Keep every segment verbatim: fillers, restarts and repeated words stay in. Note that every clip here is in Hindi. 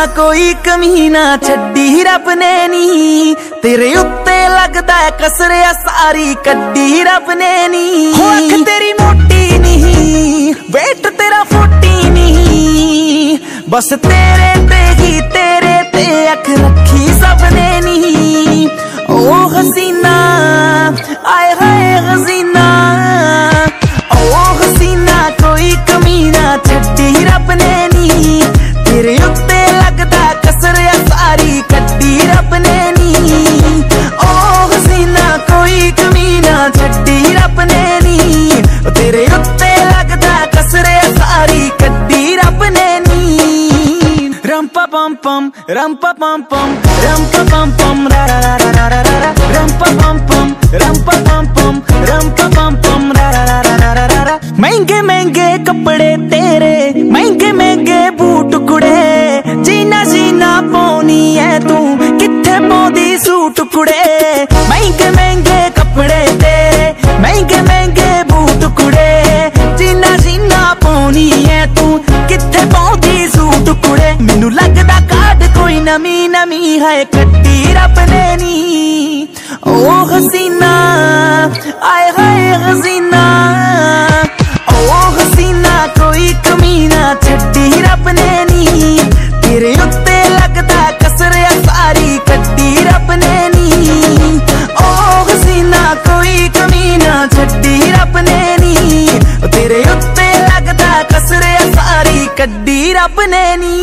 कोई कमी ना छड्डी रब ने नी, तेरे उत्ते लगदा है कसरिया सारी कड्डी रब ने नी। हो अख तेरी मोटी नहीं, वेट तेरा फोर्टी नहीं, बस तेरे ते ही तेरे ते अख रखी सबने नी। ओ हसीना आए हाय हसीना, ओ हसीना कोई कमी ना छड्डी रब ने नी, तेरे उत्ते लगदा कसरिया सारी कड्डी रब ने नी। ओ हसीना कोई कमी ना छड्डी रब ने नी, तेरे उत्ते लगदा कसरिया सारी कड्डी रब ने नी। रंपा पम पम रंपा पम पम रंपा पम पम रा रा रा रा रा रा, रंपा पम पम रंपा पम पम रंपा पम पम रा रा रा रा रा रा। महंगे महंगे कपड़े तेरे, महंगे महंगे बूट कुड़े, जीना जीना पौनी है तू किथे पौंदी सूट कुड़े। महंगे महंगे कपड़े तेरे, महंगे महंगे बूट कुड़े, जीना जीना पौनी है तू किथे पौंदी सूट कुड़े। मैनू लगदा कार्ड कोई नमी नमी है कड्डी रब ने नी। ओ हसीना आए हाय हसीना, ओ हसीना कोई कमी ना छड्डी रब ने नी, तेरे उत्ते लगदा कसरिया सारी कड्डी रब ने नी। ओ हसीना कोई कमी ना छड्डी रब ने नी, तेरे उत्ते लगदा कसरिया सारी कड्डी रब ने नी।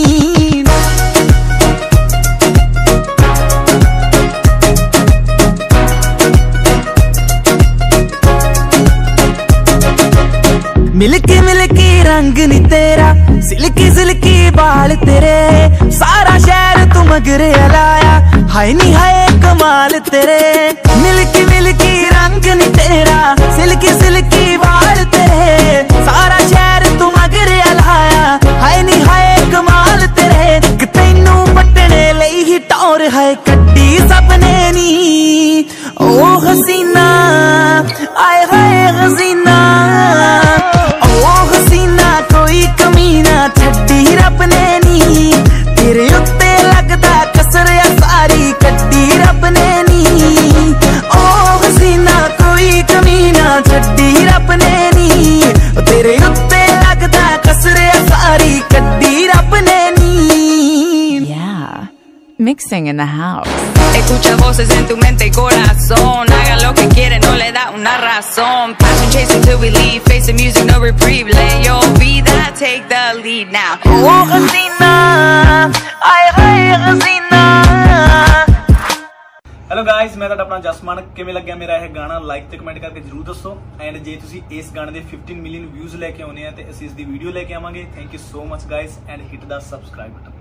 मिलकी मिलकी रंग नी तेरा, सिल्की सिल्की बाल तेरे, सारा शहर तू मगरे लाया, हाय नी हाय कमाल तेरे। मिलकी मिलकी रंग नी तेरा, सिल्की सिल्की बाल तेरे, सारा शहर तू मगरे लाया, हाय नी हाय कमाल तेरे। तैनू पटने लई ही टौर है कड्डी सबने नी। ओ हसीना आए हाय हसीना, ओ हसीना कोई कमी ना छड्डी रब ने नी, तेरे उत्ते लगदा कसरिया सारी कड्डी रब ने नी। ओ हसीना कोई कमी ना छड्डी रब ने नी, तेरे उत्ते लगदा कसरिया सारी कड्डी रब ने नी। Yeah, mixing in the house. Escucha voces en tu mente y corazón, haga lo que quiere, no le da una razón. Passion chasing till we leave, face the music, no reprieve. Let your vida take the lead now. ओ हसीना आए हाय हसीना। हेलो गाइस, मैं ਤੁਹਾਡਾ ਆਪਣਾ ਜਸਮਨ। ਕਿਵੇਂ ਲੱਗਿਆ ਮੇਰਾ ਇਹ ਗਾਣਾ? ਲਾਈਕ ਤੇ ਕਮੈਂਟ ਕਰਕੇ ਜਰੂਰ ਦੱਸੋ। ਐਂਡ ਜੇ ਤੁਸੀਂ ਇਸ ਗਾਣੇ ਦੇ ਫਿਫਟੀਨ ਮਿਲੀਅਨ ਵਿਊਜ਼ ਲੈ ਕੇ ਆਉਨੇ ਆ ਤੇ ਅਸੀਂ ਇਸ ਦੀ ਵੀਡੀਓ ਲੈ ਕੇ ਆਵਾਂਗੇ। Thank you so much guys and hit ਦਾ ਸਬਸਕ੍ਰਾਈਬ ਬਟਨ।